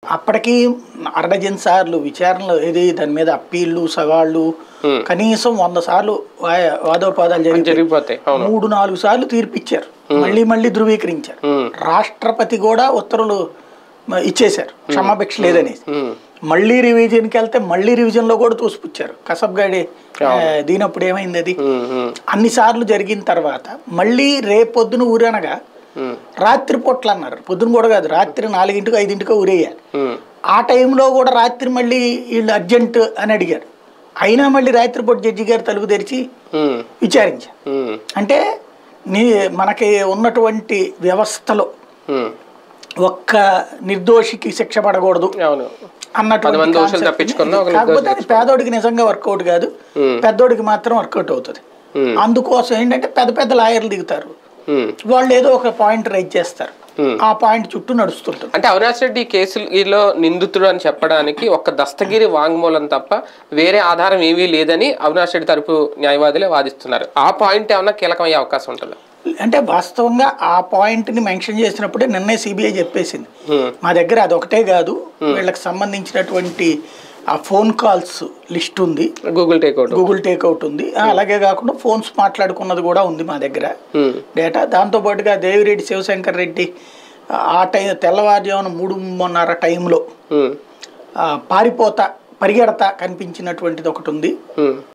అప్పటికి అర్ధజన్ సార్లు విచారణలు ఏది దాని మీద అప్పీళ్లు సవాళ్ళు కనీసం 100 సార్లు వాదోపాదాలు జరిగిపోతాయి. 3-4 సార్లు తీర్పిచ్చారు, మళ్ళీ మళ్ళీ ధృవీకరించారు. రాష్ట్రపతి కూడా ఉత్తర్వులు ఇచ్చేశారు క్షమాభిక్ష లేదనేసి. మళ్ళీ రివిజన్కి వెళ్తే మళ్ళీ రివిజన్ లో కూడా తోసిపుచ్చారు. కసబ్గాడి దీనప్పుడు ఏమైంది అది అన్ని సార్లు జరిగిన తర్వాత మళ్ళీ రేపొద్దున ఊరనగా రాత్రి పూట్లు అన్నారు. పొద్దున కూడా కాదు, రాత్రి 4-5 ఊరేయాలి. ఆ టైంలో కూడా రాత్రి మళ్ళీ వీళ్ళు అర్జెంట్ అని అడిగారు. అయినా మళ్ళీ రాత్రిపూట జడ్జి గారు తలుపు తెరిచి విచారించారు. అంటే మనకి ఉన్నటువంటి వ్యవస్థలో ఒక్క నిర్దోషికి శిక్ష పడకూడదు అన్నటువంటి. కాకపోతే అది పేదోడికి నిజంగా వర్కౌట్ కాదు, పెద్దోడికి మాత్రం వర్కౌట్ అవుతుంది. అందుకోసం ఏంటంటే పెద్ద పెద్ద లాయర్లు దిగుతారు, వాళ్ళు ఏదో ఒక పాయింట్ రైజ్ చేస్తారు, ఆ పాయింట్ చుట్టూ నడుస్తుంటారు. అంటే అవినాష్ రెడ్డి కేసులో నిందితుడు అని చెప్పడానికి ఒక దస్తగిరి వాంగ్మూలం తప్ప వేరే ఆధారం ఏమీ లేదని అవినాష్ రెడ్డి తరపు న్యాయవాదులే వాదిస్తున్నారు. ఆ పాయింట్ ఏమన్నా కీలకమయ్యే అవకాశం ఉంటుందా? అంటే వాస్తవంగా ఆ పాయింట్ ని మెన్షన్ చేసినప్పుడే నిన్నే సిబిఐ చెప్పేసింది, మా దగ్గర అదొకటే కాదు, వీళ్ళకి సంబంధించినటువంటి ఆ ఫోన్ కాల్స్ లిస్ట్ ఉంది, గూగుల్ టేక్అవుట్ ఉంది, అలాగే కాకుండా ఫోన్స్ మాట్లాడుకున్నది కూడా ఉంది మా దగ్గర డేటా. దాంతో పాటుగా దేవిరెడ్డి శివశంకర్ రెడ్డి ఆ టైం తెల్లవారుజామున 3:30 టైంలో పరిగెడతా కనిపించినటువంటిది ఒకటి ఉంది.